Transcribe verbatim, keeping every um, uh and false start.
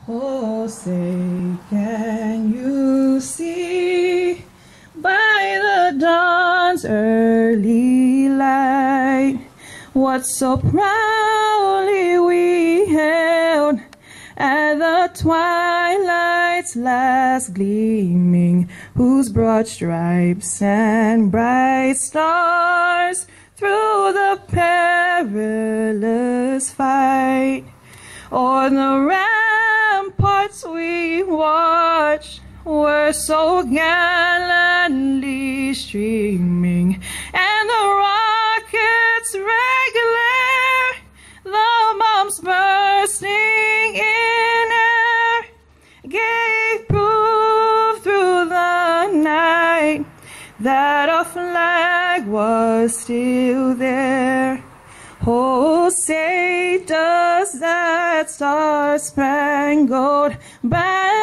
Oh, say, can you see by the dawn's early light what so proudly we hailed at the twilight's last gleaming, whose broad stripes and bright stars through the perilous fight o'er the ramparts we watched were so gallantly streaming, and the rockets regular, the bombs bursting in air, gave proof through the night that our flag was still there. Oh, say, does that star-spangled banner